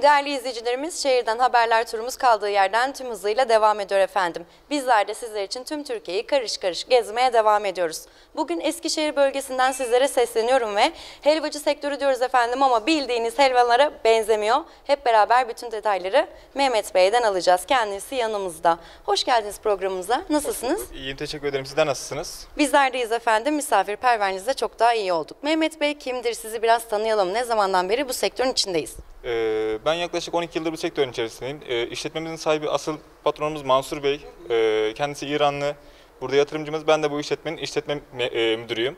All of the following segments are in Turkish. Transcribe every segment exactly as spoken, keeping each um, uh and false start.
Değerli izleyicilerimiz, şehirden haberler turumuz kaldığı yerden tüm hızıyla devam ediyor efendim. Bizler de sizler için tüm Türkiye'yi karış karış gezmeye devam ediyoruz. Bugün Eskişehir bölgesinden sizlere sesleniyorum ve helvacı sektörü diyoruz efendim ama bildiğiniz helvalara benzemiyor. Hep beraber bütün detayları Mehmet Bey'den alacağız. Kendisi yanımızda. Hoş geldiniz programımıza. Nasılsınız? İyiyim, teşekkür ederim. Sizler nasılsınız? Bizler deyiz efendim. Misafirperverliğinizde çok daha iyi olduk. Mehmet Bey kimdir? Sizi biraz tanıyalım. Ne zamandan beri bu sektörün içindeyiz? Ee, ben yaklaşık on iki yıldır bu sektörün içerisindeyim. Ee, işletmemizin sahibi asıl patronumuz Mansur Bey. Ee, kendisi İranlı. Burada yatırımcımız. Ben de bu işletmenin işletme e, müdürüyüm.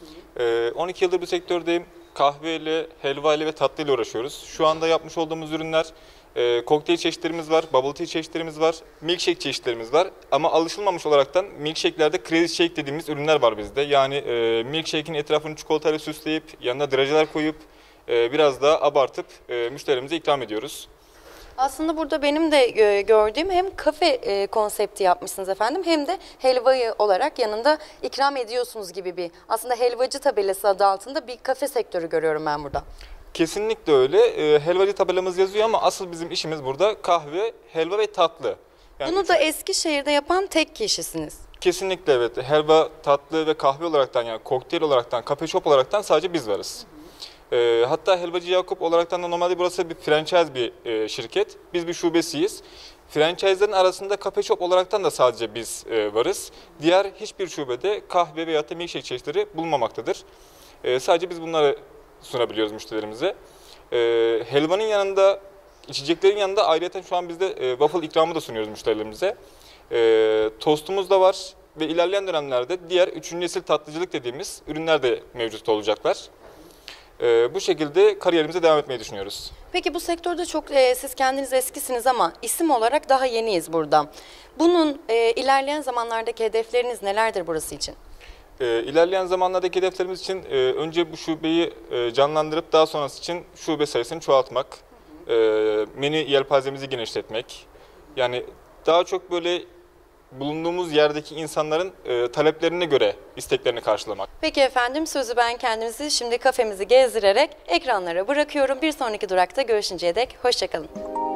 Ee, on iki yıldır bu sektördeyim. Kahveyle, helvayla ve tatlıyla uğraşıyoruz. Şu anda yapmış olduğumuz ürünler e, kokteyl çeşitlerimiz var, bubble tea çeşitlerimiz var, milkshake çeşitlerimiz var. Ama alışılmamış olaraktan milkshake'lerde crazy shake dediğimiz ürünler var bizde. Yani e, milkshake'in etrafını çikolatayla süsleyip yanına drajeler koyup e, biraz daha abartıp e, müşterimize ikram ediyoruz. Aslında burada benim de gördüğüm hem kafe e, konsepti yapmışsınız efendim hem de helvayı olarak yanında ikram ediyorsunuz gibi bir aslında helvacı tabelası adı altında bir kafe sektörü görüyorum ben burada. Kesinlikle öyle. E, helvacı tabelamız yazıyor ama asıl bizim işimiz burada kahve, helva ve tatlı. Yani bunu da Eskişehir'de yapan tek kişisiniz. Kesinlikle evet. Helva, tatlı ve kahve olaraktan yani kokteyl olaraktan, kafe shop olaraktan sadece biz varız. E, hatta Helvacı Yakup olaraktan da normalde burası bir franchise bir e, şirket. Biz bir şubesiyiz. Franchise'lerin arasında kafe shop olaraktan da sadece biz e, varız. Diğer hiçbir şubede kahve veya da milkshake çeşitleri bulunmamaktadır. E, sadece biz bunları sunabiliyoruz müşterilerimize. E, helvanın yanında, içeceklerin yanında ayrıca şu an bizde e, waffle ikramı da sunuyoruz müşterilerimize. E, tostumuz da var ve ilerleyen dönemlerde diğer üçüncü nesil tatlıcılık dediğimiz ürünler de mevcut olacaklar. Ee, bu şekilde kariyerimize devam etmeyi düşünüyoruz. Peki bu sektörde çok e, siz kendiniz eskisiniz ama isim olarak daha yeniyiz burada. Bunun e, ilerleyen zamanlardaki hedefleriniz nelerdir burası için? Ee, ilerleyen zamanlardaki hedeflerimiz için e, önce bu şubeyi e, canlandırıp daha sonrası için şube sayısını çoğaltmak, e, menü yelpazemizi genişletmek. Yani daha çok böyle bulunduğumuz yerdeki insanların e, taleplerine göre isteklerini karşılamak. Peki efendim, sözü ben kendimizi şimdi kafemizi gezdirerek ekranlara bırakıyorum. Bir sonraki durakta görüşünceye dek hoşça kalın.